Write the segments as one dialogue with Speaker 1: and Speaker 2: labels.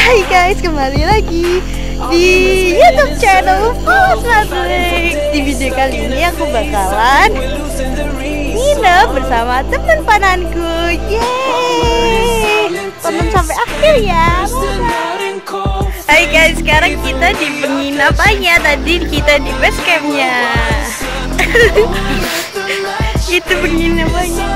Speaker 1: Hai guys, kembali lagi di YouTube channel Polos Matrix. Di video kali ini aku bakalan nginep bersama teman pananku. Yeay, tonton sampai akhir ya. Hai guys, sekarang kita di penginapannya. Tadi kita di base campnya. Itu penginapannya.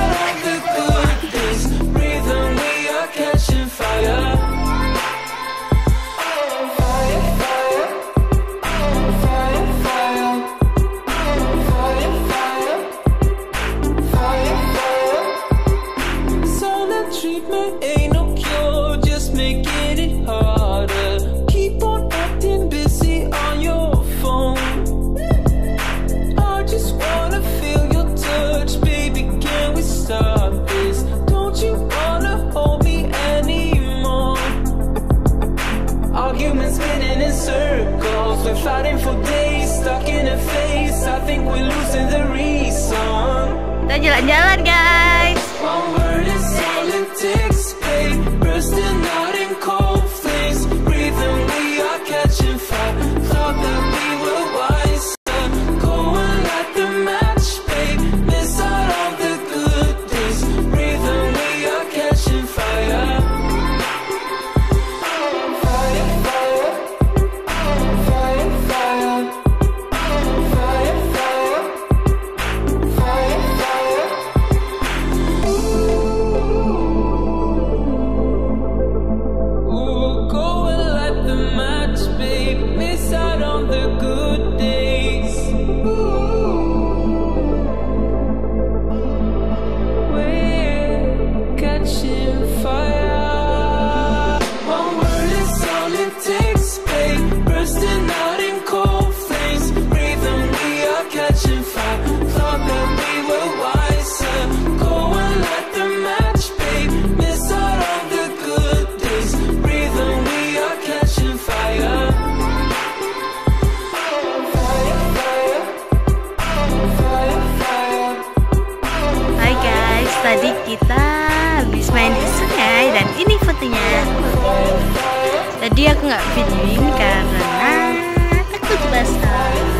Speaker 2: Fighting for days, stuck in a phase. I think we're losing the reason.
Speaker 1: Kita jalan-jalan guys.
Speaker 2: One word is all it takes, babe. Bursting out in cold flames, breathing, we are catching fire. Thought that we were wiser, going like the match, babe. Miss out on the good days, breathing, we are catching fire.
Speaker 1: Tadi kita habis main di sungai dan ini fotonya. Tadi aku nggak videoin karena takut basah.